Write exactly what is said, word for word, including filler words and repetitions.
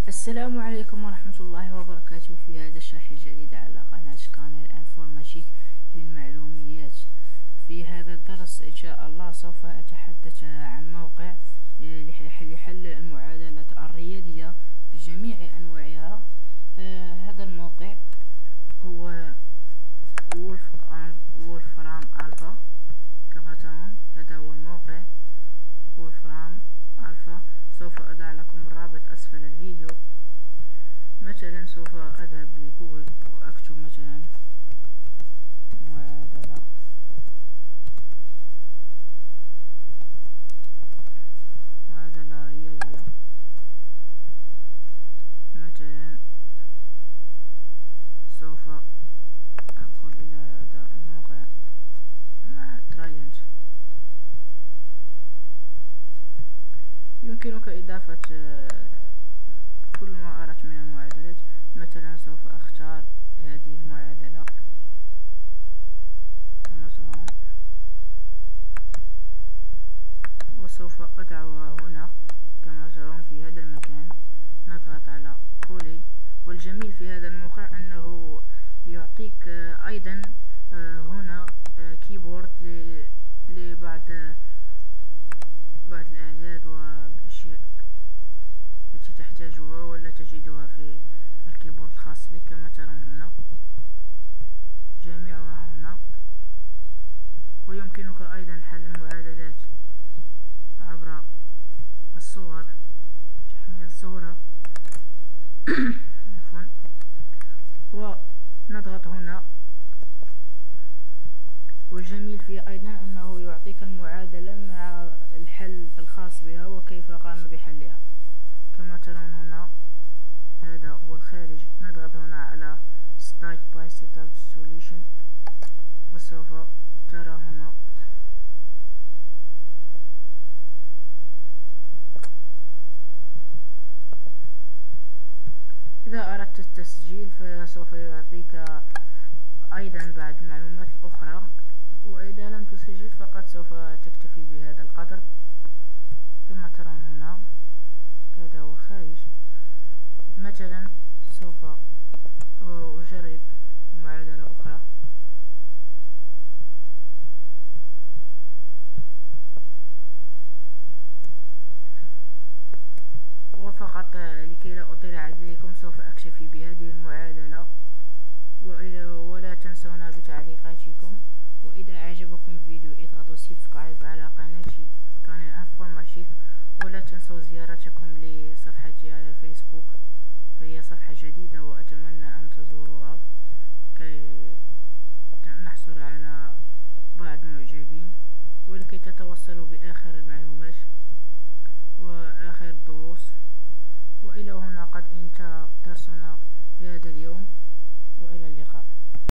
السلام عليكم ورحمة الله وبركاته. في هذا الشرح الجديد على قناة كانير انفورماتيك للمعلوميات. في هذا الدرس إن شاء الله سوف أتحدث عن موقع لحل المعادلة الرياضية بجميع أنواعها. هذا الموقع هو وولفرام ألفا كما ترون. هذا هو الموقع وولفرام ألفا. سوف أضع لكم الرابط أسفل الفيديو. مثلا سوف أذهب لجوجل وأكتب مثلا معادلة معادلة رياضية مثلا. سوف أدخل إلى هذا الموقع مع ترايدنت. يمكنك إضافة كل ما أردت من المعادلات. مثلا سوف أختار هذه المعادلة كما ترون وسوف أضعها هنا كما ترون في هذا المكان. نضغط على كولي. والجميل في هذا الموقع أنه يعطيك أيضا هنا كيبورد لبعض بعض الأعداد والأشياء التي تحتاجها ولا تجدها في الكيبورد الخاص بك كما ترون هنا جميعها هنا. ويمكنك أيضا حل المعادلات عبر الصور، تحميل الصورة عفوا. ونضغط هنا. والجميل فيه أيضا أنه يعطيك المعادلة مع الحل الخاص بها وكيف قام بحلها كما ترون هنا. هذا هو الخارج. نضغط هنا على Start by Setup Solution وسوف ترى هنا إذا أردت التسجيل فسوف يعطيك أيضا بعض المعلومات الأخرى، وإذا لم تسجل فقط سوف تكتفي بهذا القدر كما ترون هنا. هذا هو الخارج. مثلا سوف أجرب معادلة أخرى. وفقط لكي لا أطيل عليكم سوف أكتفي بهذه المعادلة. ولا تنسونا بتعليقاتكم. وإذا أعجبكم الفيديو اضغطوا سبسكرايب على قناتي كانير انفورماتيك. ولا تنسوا زيارتكم لصفحتي على فيسبوك، فهي صفحة جديدة وأتمنى أن تزوروها كي نحصل على بعض المعجبين ولكي تتوصلوا بآخر المعلومات وآخر الدروس. وإلى هنا قد انتهى درسنا في هذا اليوم، وإلى اللقاء.